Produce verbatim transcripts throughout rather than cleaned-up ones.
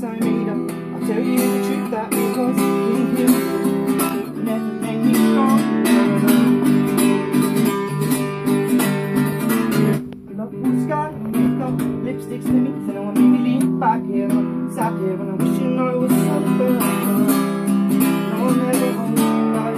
I made up. I'll tell you the truth, that because you never made me strong. Love blue sky, makeup, lipsticks to me, so no one made me lean back here, sat here when I'm wishing I was sober. No one ever hold me like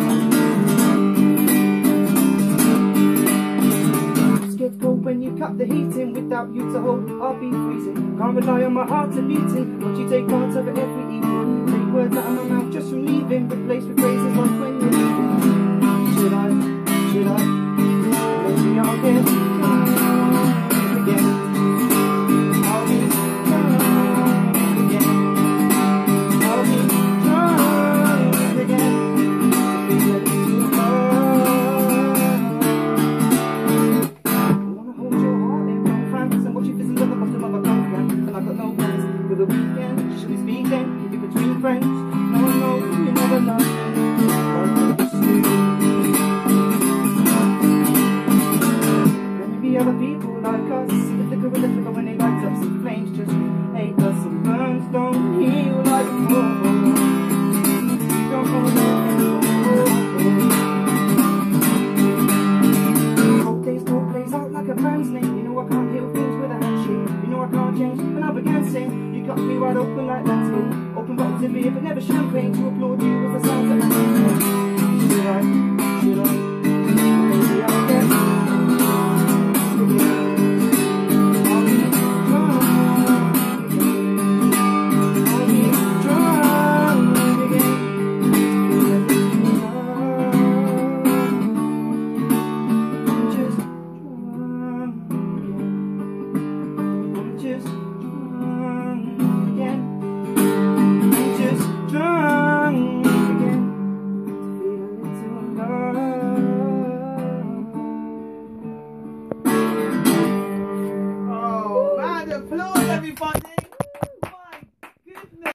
this. Gets cold when you cut the heating. Without you to hold, I'll be freezing. Can't rely on my heart to beating, but you take parts of it every evening. Take words out of my mouth just from leaving, replaced with phrases like when you're leaving. Should I, should I, maybe I'll get drunk again. I'll be drunk again. I'll be drunk again. Be ready to hurt. I wanna hold your heart in one France and watch you fizzle at the bottom of a pumpkin. And I've got no plans for the weekend. Should we speak then? Keep it between friends. No one knows you never love me. There may be other people like us. See the flicker of the flicker when they light up. See the flames just hate us and burns don't heal like before. Don't go anymore. Cold days don't blaze out like a man's name. You know I can't heal things with a handshake. You know I can't change when I began saying you cut me right open like landscape. Open bottles in me but never champagne to applaud you with a sound that